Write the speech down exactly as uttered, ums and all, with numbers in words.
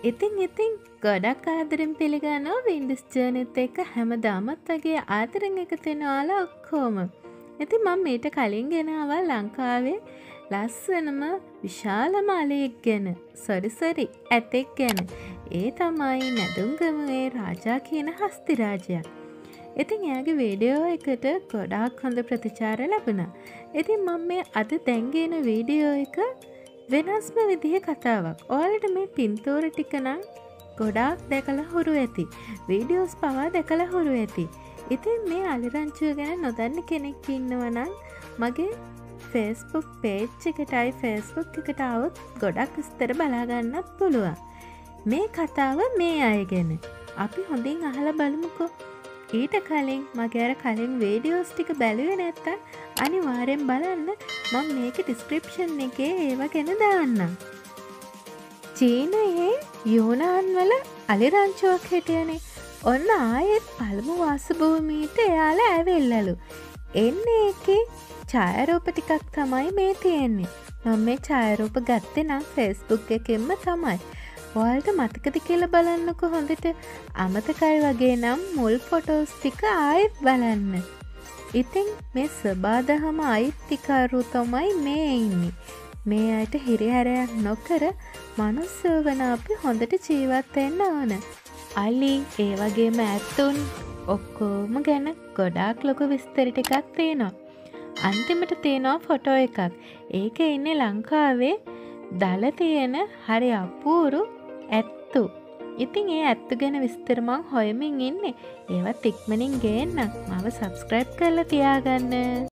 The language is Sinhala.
ඉතින් ඉතින් ගොඩක් ආදරෙන් පිළිගන්නවා වින්ඩස් ජර්නිත් එක්ක හැමදාමත් වගේ ආදරෙන් එකතු වෙන ඔයාලා ඔක්කොම. ඉතින් මම මීට කලින් ගෙනාවා ලංකාවේ ලස්සනම විශාලම අලියෙක් ගැන. සොරි සොරි ඇතෙක් ගැන. ඒ තමයි නැදුම්ගමුවේ රාජා කියන හස්ති රාජයා. ඉතින් එයාගේ වීඩියෝ එකට ගොඩාක් හොඳ ප්‍රතිචාර ලැබුණා. ඉතින් මම මේ අද දැන් ගෙන වීඩියෝ එක වෙනස්ම විදිහේ කතාවක්. ඔයාලට මේ පින්තූර ටික නම් ගොඩාක් දැකලා හුරු ඇති. වීඩියෝස් පවා දැකලා හුරු ඇති. ඉතින් මේ අලිරංචුව ගැන නොදන්න කෙනෙක් ඉන්නවා නම් මගේ Facebook page එකටයි Facebook එකට આવොත් ගොඩක් විස්තර බලා ගන්නත් පුළුවන්. මේ කතාව මේ අය ගැන. අපි හොඳින් අහලා බලමුකෝ. ඊට කලින් මගේ අර කලින් වීඩියෝස් ටික බැලුවේ නැත්තම් අනිවාර්යෙන් බලන්න. මම මේක ඩිස්ක්‍රිප්ෂන් එකේ ඒව ගැන දාන්නම්. චීනයේ යුනාන් වල අලිරංචුවක් හිටියනේ. ඔන්න ආයෙත් පළමු වාසභූමියට එයාලා ඇවිල්ලලු. එන්නේ එකේ ඡායාරූප ටිකක් තමයි මේ තියෙන්නේ. මම මේ ඡායාරූප ගත්තේ නම් Facebook එකෙන්ම තමයි. ඔයාලට මතකද කියලා බලන්නකො හොඳට. අමතකයි වගේ නම් මුල් ෆොටෝස් ටික ආයෙත් බලන්න. ඉතින් මේ සබාදහම අයිතිකරු තමයි මේ ඉන්නේ. මේ අයට හිරිහැරයක් නොකර මනුස්සයෝ වන අපි හොඳට ජීවත් වෙන්න ඕන. අලි ඒ වගේම ඇතුන් ඔක්කොම ගැන ගොඩාක් ලොකු විස්තර ටිකක් තියෙනවා. අන්තිමට තියෙනවා ෆොටෝ එකක්. ඒකේ ඉන්නේ ලංකාවේ දල තියෙන හරි අපූරු ඇත්තු. ඉතින් ඒ ඇත්තු ගැන විස්තර මං හොයමින් ඉන්නේ. ඒවත් ඉක්මනින් ගේන්නම්. මාව සබ්ස්ක්‍රයිබ් කරලා තියාගන්න.